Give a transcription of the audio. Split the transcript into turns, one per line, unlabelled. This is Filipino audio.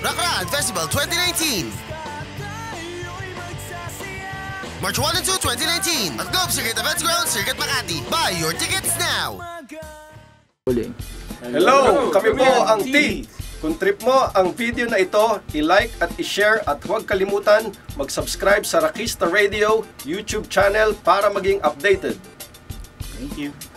Rockland Festival 2019. March 1 and 2, 2019 at Globe Circuit Events Ground, Circuit Makati. Buy your tickets now!
Hello! Kami po ang T. Kung trip mo ang video na ito, i-like at i-share at huwag kalimutan mag-subscribe sa Rakista Radio YouTube channel para maging updated.
Thank you.